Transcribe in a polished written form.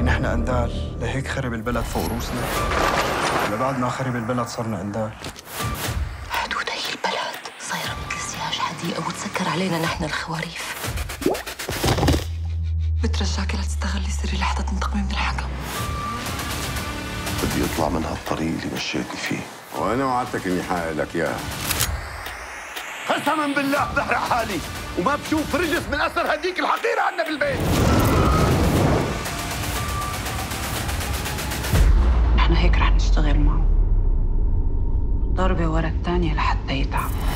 نحن اندال لهيك خرب البلد فوق روسنا. لبعد ما خرب البلد صرنا اندال. حدود هي البلد صايرة مثل سياج حديقة وتسكر علينا نحن الخواريف. بترجاكي لتستغلي سري لحتى تنتقمي من الحكم. بدي اطلع من هالطريق اللي مشيتني فيه. وانا وعدتك اني حقق لك اياها. قسما بالله بحرق حالي وما بشوف رجس من اثر هديك الحقيره عندنا بالبيت. احنا هيك رح نشتغل معه ضربة ورا الثانية لحتى يتعب.